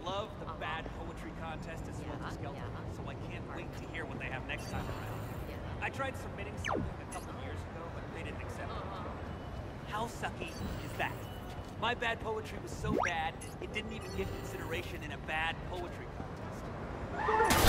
love the bad poetry contest at Skelter Skelter, so I can't wait to hear what they have next time around. I tried submitting something a couple years ago, but they didn't accept it. How sucky is that? My bad poetry was so bad, it didn't even get consideration in a bad poetry contest.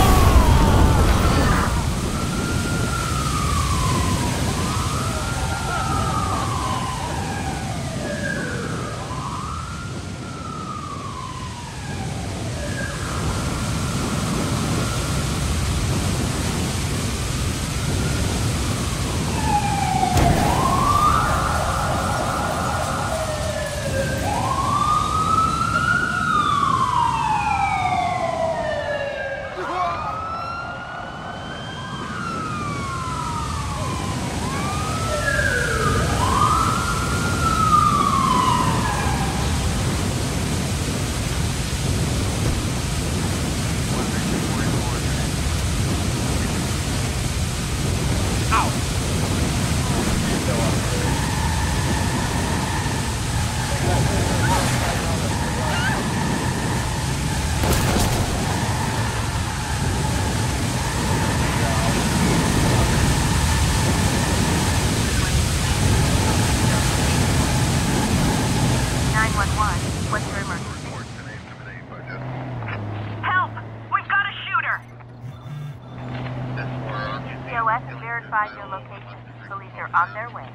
Your location. Police are on their way.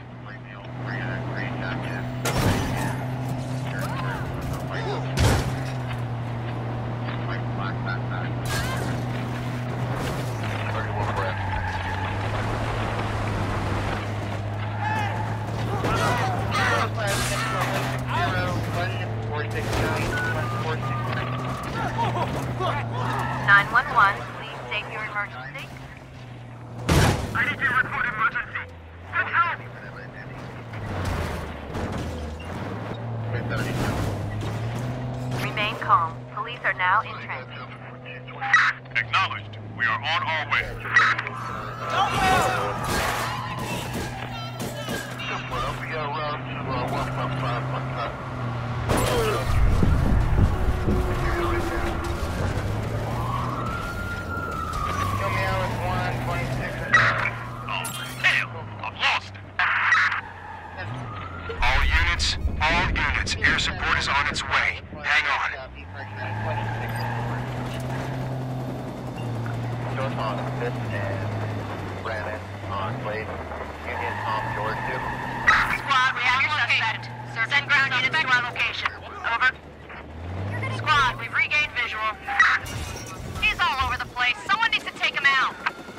Please state your emergency. I need to report emergency. Good help! Remain calm. Police are now in transit. Acknowledged. We are on our way. All units, air support is on its way. Hang on. North on 5th and Brandon on Blade. Union Tom George 2. Squad, we have your suspect. Send ground units to our location. Over. Squad, we've regained visual. He's all over the place. Someone needs to take him out.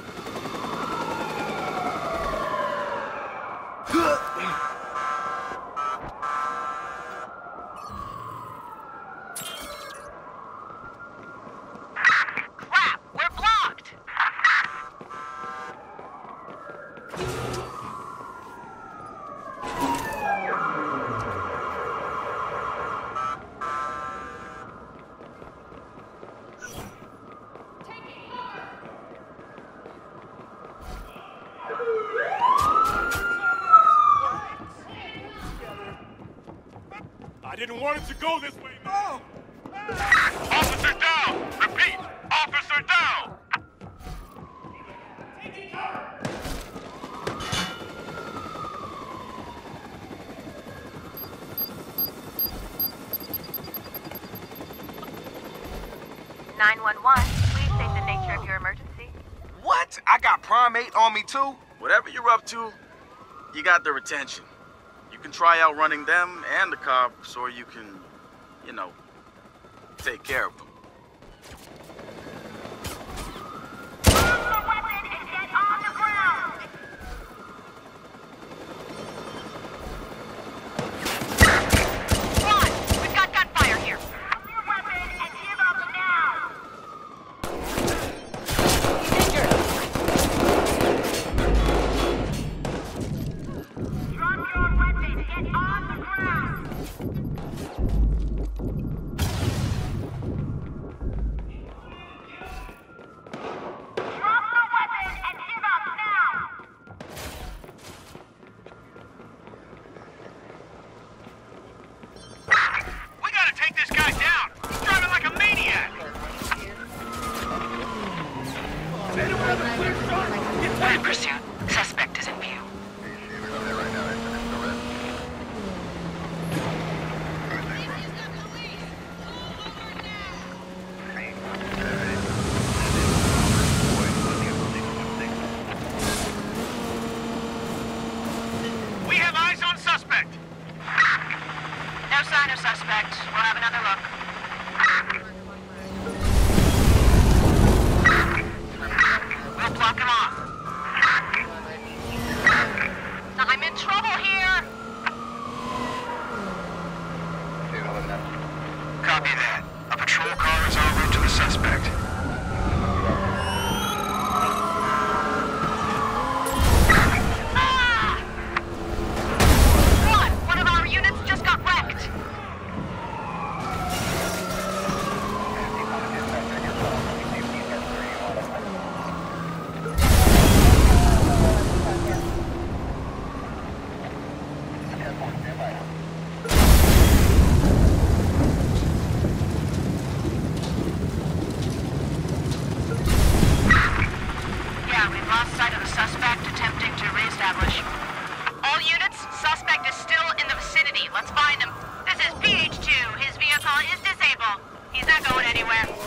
I didn't want it to go this way, man. Officer down! Repeat! Officer down! Taking cover! 911, please state the nature of your emergency. What? I got Primate on me too? Whatever you're up to, you got their attention. You can try out running them and the cops, or you can, you know, take care of them. Drop the weapon and get on the ground! Squad, we've got gunfire here. Drop your weapon and give up now! Drop your weapon, get on the ground! Drop the weapon and give up now! No sign of suspect. We'll have another look. We'll block him off. I'm in trouble here. Copy that. A patrol car is en route to the suspect. One of our units just got wrecked. Yeah, we've lost sight of the suspect attempting to reestablish. All units, suspect is still in the vicinity. Let's find him. This is PH2. His vehicle is disabled. He's not going anywhere.